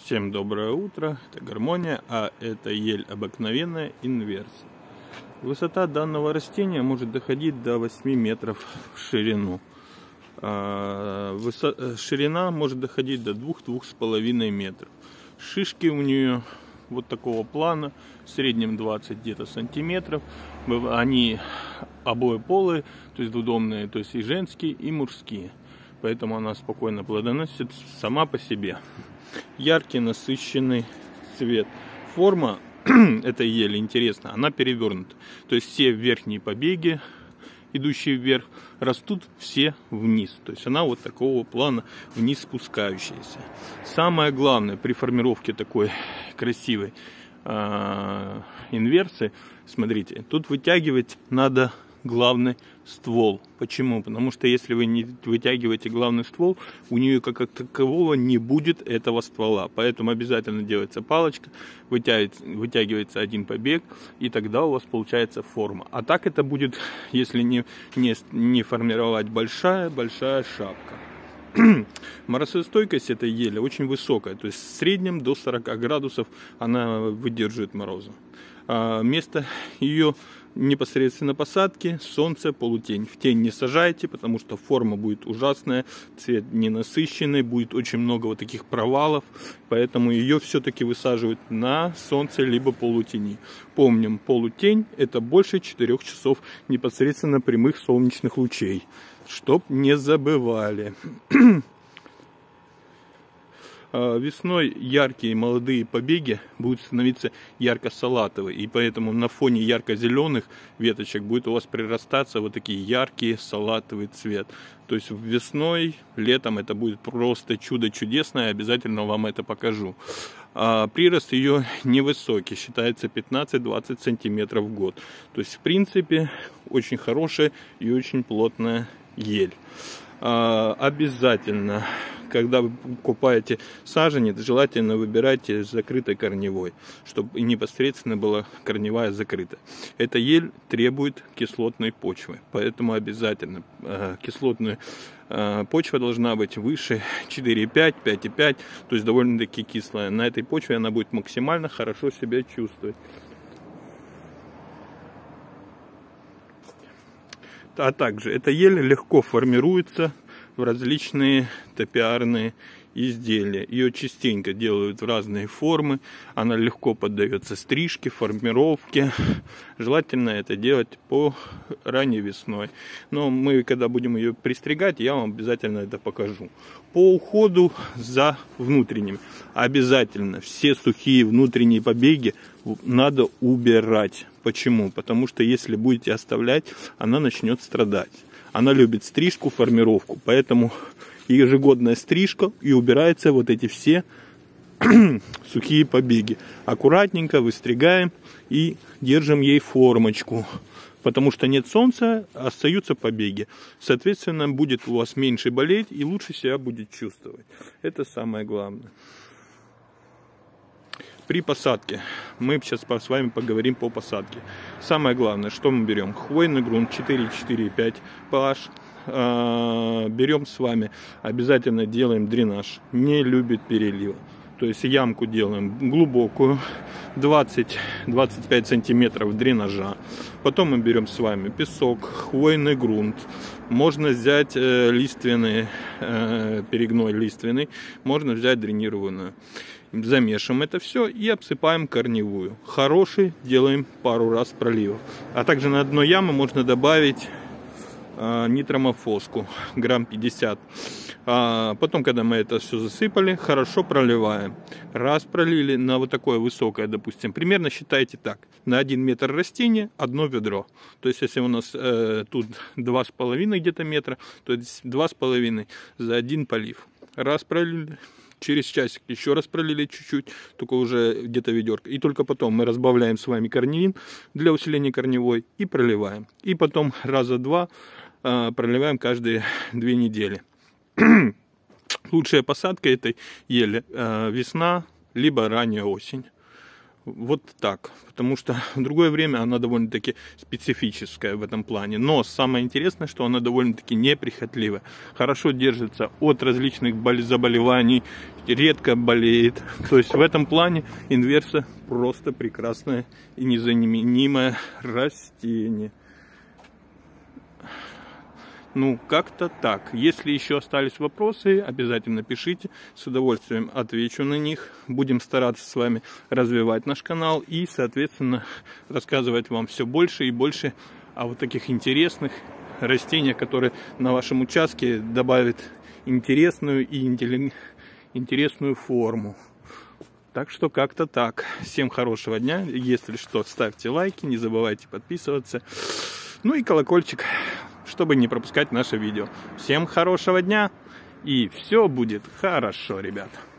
Всем доброе утро, это Гармония, а это ель обыкновенная инверс. Высота данного растения может доходить до 8 метров в ширину. Ширина может доходить до 2-2,5 метров. Шишки у нее вот такого плана, в среднем 20 где-то сантиметров. Они обоеполые, то есть двудомные, то есть и женские, и мужские. Поэтому она спокойно плодоносит сама по себе. Яркий, насыщенный цвет. Форма этой ели интересна, она перевернута. То есть все верхние побеги, идущие вверх, растут все вниз. То есть она вот такого плана вниз спускающаяся. Самое главное при формировке такой красивой инверсы, смотрите, тут вытягивать надо главный ствол. Почему? Потому что если вы не вытягиваете главный ствол, у нее как такового не будет этого ствола. Поэтому обязательно делается палочка, вытягивается один побег, и тогда у вас получается форма. А так это будет, если не формировать большая шапка. Морозостойкость этой ели очень высокая, то есть в среднем до 40 градусов она выдерживает морозу. Место ее непосредственно посадки, солнце, полутень. В тень не сажайте, потому что форма будет ужасная, цвет ненасыщенный, будет очень много вот таких провалов, поэтому ее все-таки высаживают на солнце либо полутени. Помним, полутень это больше 4 часов непосредственно прямых солнечных лучей, чтоб не забывали. Весной яркие молодые побеги будут становиться ярко-салатовые, и поэтому на фоне ярко-зеленых веточек будет у вас прирастаться вот такие яркие салатовый цвет. То есть весной, летом это будет просто чудо чудесное, обязательно вам это покажу. Прирост ее невысокий, считается 15-20 сантиметров в год. То есть в принципе очень хорошая и очень плотная ель. Обязательно, когда вы покупаете саженец, желательно выбирайте закрытой корневой, чтобы непосредственно была корневая закрыта. Эта ель требует кислотной почвы, поэтому обязательно кислотная почва должна быть выше 4,5, 5,5, то есть довольно-таки кислая. На этой почве она будет максимально хорошо себя чувствовать. А также эта ель легко формируется в различные топиарные изделия. Ее частенько делают в разные формы. Она легко поддается стрижке, формировке. Желательно это делать по ранней весной. Но мы, когда будем ее пристригать, я вам обязательно это покажу. По уходу за внутренними. Обязательно все сухие внутренние побеги надо убирать. Почему? Потому что если будете оставлять, она начнет страдать. Она любит стрижку, формировку. Поэтому ежегодная стрижка, и убираются вот эти все сухие побеги. Аккуратненько выстригаем и держим ей формочку. Потому что нет солнца, остаются побеги. Соответственно, будет у вас меньше болеть и лучше себя будет чувствовать. Это самое главное. При посадке. Мы сейчас с вами поговорим по посадке. Самое главное, что мы берем? Хвойный грунт 4,4,5 pH. Берем с вами, обязательно делаем дренаж. Не любит перелива. То есть ямку делаем глубокую, 20-25 сантиметров дренажа. Потом мы берем с вами песок, хвойный грунт. Можно взять лиственный, перегной лиственный, можно взять дренированную. Замешиваем это все и обсыпаем корневую. Хороший делаем пару раз проливов. А также на дно ямы можно добавить нитромофоску, грамм 50. Потом, когда мы это все засыпали, хорошо проливаем. Раз пролили на вот такое высокое, допустим, примерно считайте так. На 1 метр растения одно ведро. То есть, если у нас тут 2,5 где-то метра, то есть 2,5 за один полив. Раз пролили. Через часик еще раз пролили чуть-чуть, только уже где-то ведерко. И только потом мы разбавляем с вами корневин для усиления корневой и проливаем. И потом раза 2 проливаем каждые 2 недели. Лучшая посадка этой ели весна, либо ранняя осень. Вот так. Потому что в другое время она довольно-таки специфическая в этом плане. Но самое интересное, что она довольно-таки неприхотливая. Хорошо держится от различных заболеваний, редко болеет. То есть в этом плане инверса просто прекрасное и незаменимое растение. Ну, как-то так. Если еще остались вопросы, обязательно пишите. С удовольствием отвечу на них. Будем стараться с вами развивать наш канал и, соответственно, рассказывать вам все больше и больше о вот таких интересных растениях, которые на вашем участке добавят интересную и интересную форму. Так что как-то так. Всем хорошего дня. Если что, ставьте лайки, не забывайте подписываться. Ну и колокольчик, чтобы не пропускать наши видео. Всем хорошего дня, и все будет хорошо, ребята.